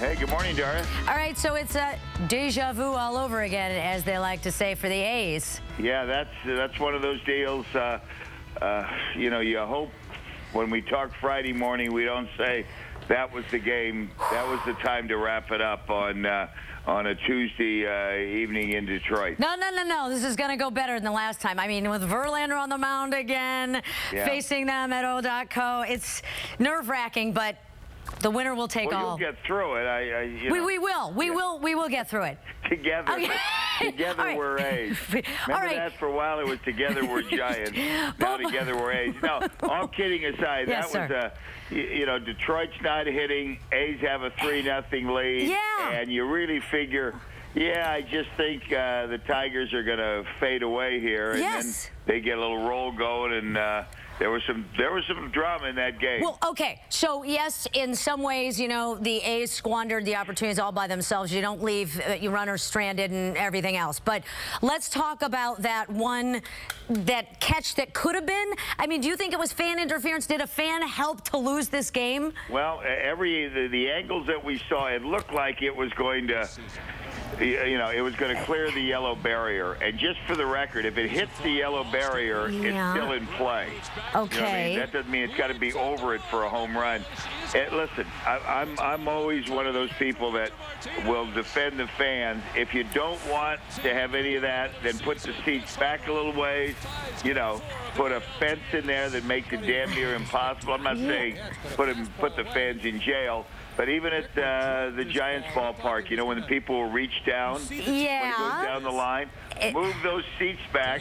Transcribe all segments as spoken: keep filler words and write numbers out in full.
Hey, good morning, Dara. All right, so it's a deja vu all over again, as they like to say for the A's. Yeah, that's that's one of those deals. Uh, uh, you know, you hope when we talk Friday morning, we don't say that was the game, that was the time to wrap it up on uh, on a Tuesday uh, evening in Detroit. No, no, no, no. This is going to go better than the last time. I mean, with Verlander on the mound again, yeah. facing them at O dot co, it's nerve-wracking, but the winner will take well, all. You'll get through it. I, I, you we, know, we will. We yeah. will. We will get through it. Together. Okay. Together right. we're A's. Remember all right. that for a while? It was together we're Giants. Now together we're A's. No, all kidding aside, yes, that sir. was a, you know, Detroit's not hitting. A's have a three nothing lead. Yeah. And you really figure, yeah, I just think uh, the Tigers are going to fade away here, and yes. then they get a little roll going, and uh, there was some there was some drama in that game. Well, okay, so yes, in some ways, you know, the A's squandered the opportunities all by themselves. You don't leave uh, your runners stranded and everything else. But let's talk about that one, that catch that could have been. I mean, do you think it was fan interference? Did a fan help to lose this game? Well, every the, the angles that we saw, it looked like it was going to. You know, it was going to clear the yellow barrier. And just for the record, if it hits the yellow barrier, yeah. it's still in play. Okay. You know what I mean? That doesn't mean it's got to be over it for a home run. And listen, I, I'm, I'm always one of those people that will defend the fans. If you don't want to have any of that, then put the seats back a little ways. You know, put a fence in there that makes it damn near impossible. I'm not saying put, them, put the fans in jail. But even at uh, the Giants ballpark, you know, when the people will reach down, yeah. when it goes down the line, it, move those seats back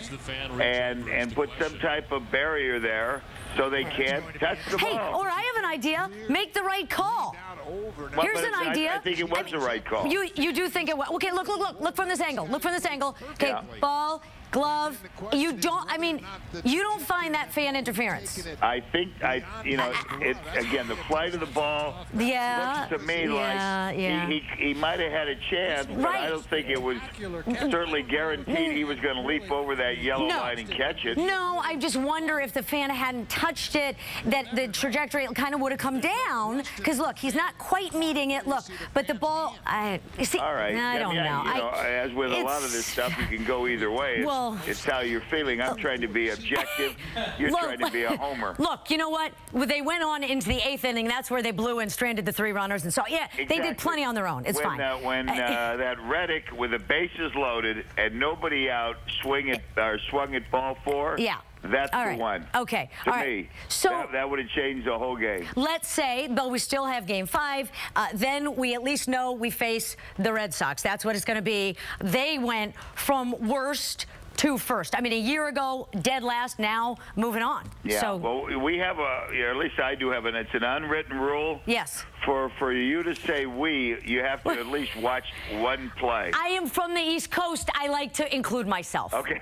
and and put some type of barrier there so they can't touch the hey, ball. Or I have an idea. Make the right call. Well, Here's an I, idea. I think it was I mean, the right call. You you do think it was? Okay, look, look, look, look from this angle. Look from this angle. Okay, yeah. Ball. Glove, you don't, I mean, you don't find that fan interference? I think, I, you know, it, again, the flight of the ball yeah, looks to me yeah, like yeah. he, he, he might have had a chance, but right. I don't think it was certainly guaranteed he was going to leap over that yellow no. line and catch it. No, I just wonder if the fan hadn't touched it, that the trajectory kind of would have come down, because look, he's not quite meeting it, look, but the ball, I, see, All right. I don't yeah, know. You know I, as with a lot of this stuff, you can go either way. It's, well, it's how you're feeling. I'm trying to be objective. You're look, trying to be a homer. Look, you know what? They went on into the eighth inning. That's where they blew and stranded the three runners. And so, yeah, exactly. they did plenty on their own. It's when, fine. Uh, when uh, that Reddick, with the bases loaded and nobody out, swing it or swung at ball four. Yeah. That's all the right. one. Okay. To all me, right. So that, that would have changed the whole game. Let's say, though we still have game five, uh, then we at least know we face the Red Sox. That's what it's going to be. They went from worst to first. I mean, a year ago, dead last, now moving on. Yeah, so, well, we have a, or at least I do have an, it's an unwritten rule. Yes. For, for you to say we, you have to at least watch one play. I am from the East Coast. I like to include myself. Okay.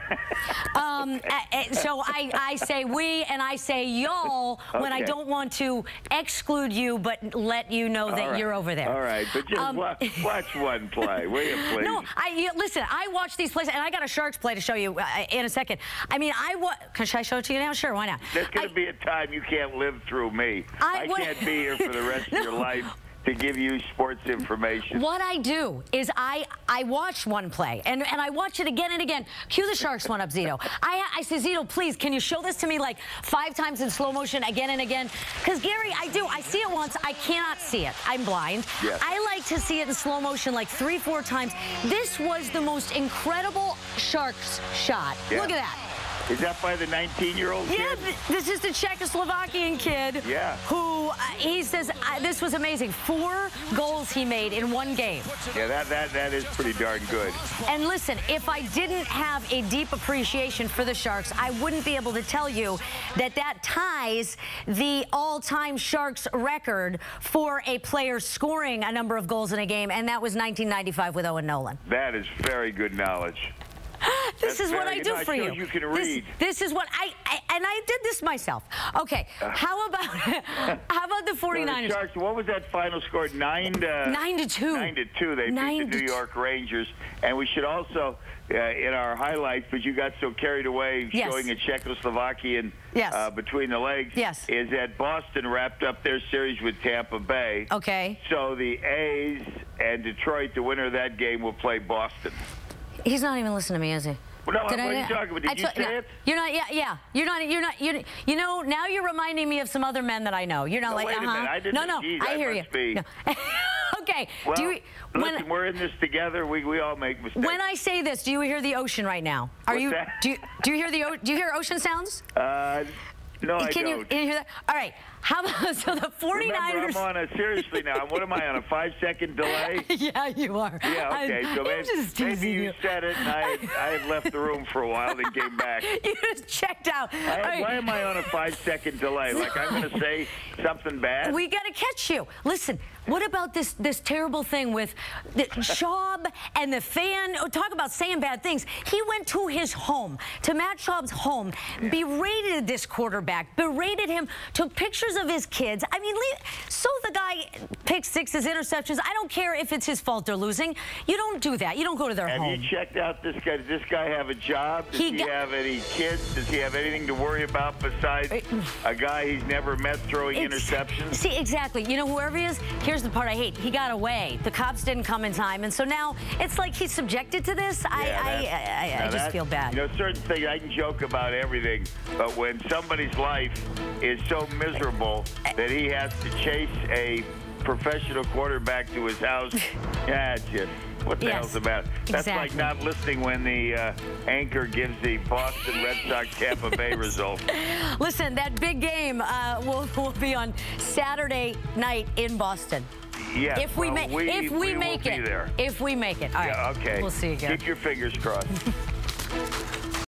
um, so I, I say we and I say y'all okay. when I don't want to exclude you, but let you know that right. you're over there. All right, but just um, watch, watch one play, will you, please? No, I you, listen. I watch these plays, and I got a Sharks play to show you uh, in a second. I mean, I wa Should I show it to you now? Sure, why not? There's going to be a time you can't live through me. I, I can't be here for the rest no. of your life to give you sports information. What I do is I I watch one play, and, and I watch it again and again. Cue the Sharks one up, Zito. I, I say, Zito, please, can you show this to me like five times in slow motion again and again? Because, Gary, I do. I see it once. I cannot see it. I'm blind. Yes. I like to see it in slow motion like three, four times. This was the most incredible Sharks shot. Yeah. Look at that. Is that by the nineteen-year-old kid? Yeah, th this is the Czechoslovakian kid. Yeah. Who, uh, he says, uh, this was amazing. Four goals he made in one game. Yeah, that, that, that is pretty darn good. And listen, if I didn't have a deep appreciation for the Sharks, I wouldn't be able to tell you that that ties the all-time Sharks record for a player scoring a number of goals in a game, and that was nineteen ninety-five with Owen Nolan. That is very good knowledge. This That's is what I do no, for you. You can read. This, this is what I, I, and I did this myself. Okay, how about, how about about the forty-niners? So the Sharks, what was that final score? Nine to nine to two. Nine to two. They Nine beat the New York Rangers, and we should also, uh, in our highlights, but you got so carried away yes. showing a Czechoslovakian yes. uh, between the legs. Yes. Is that Boston wrapped up their series with Tampa Bay. Okay. So the A's and Detroit, the winner of that game, will play Boston. He's not even listening to me, is he? Well, no, Did what I, are you talking about? Did I you say no, it? You're not. Yeah, yeah. You're not. You're not. You. You know. Now you're reminding me of some other men that I know. You're not no, like. Wait uh-huh. a minute. I didn't. No, no. Geez, I, I hear you. Be. No. Okay. Well, do you, when, listen, we're in this together. We we all make mistakes. When I say this, do you hear the ocean right now? Are What's you? that? Do you? Do you hear the? Do you hear ocean sounds? Uh, no, I can don't. You, can you hear that? All right. How about so the forty-niners? Remember, I'm on a seriously now. What am I on a five-second delay? Yeah, you are. Yeah, okay. I, so maybe, just maybe you, you said it, and I had, I had left the room for a while, then came back. You just checked out. I had, right. Why am I on a five-second delay? Like I'm going to say something bad? We got to catch you. Listen. What about this this terrible thing with the Schaub and the fan? Oh, talk about saying bad things. He went to his home, to Matt Schaub's home, yeah. berated this quarterback, berated him, took pictures of his kids. I mean, so the guy picks sixes, interceptions. I don't care if it's his fault they're losing. You don't do that. You don't go to their have home. Have you checked out this guy? Does this guy have a job? Does he, he have any kids? Does he have anything to worry about besides a guy he's never met throwing interceptions? See, exactly. You know, whoever he is, here's the part I hate. He got away. The cops didn't come in time, and so now it's like he's subjected to this. I, yeah, I, I, I, I just feel bad. You know, certain things, I can joke about everything, but when somebody's life is so miserable that he has to chase a professional quarterback to his house, yeah, it's just, what the yes, hell's the matter? That's exactly. like not listening when the uh, anchor gives the Boston Red Sox Tampa Bay result. Listen, that big game uh, will, will be on Saturday night in Boston. Yes, if we well, make we, if we, we make will it, be there. if we make it, all right. Yeah, okay. We'll see you again. Keep your fingers crossed.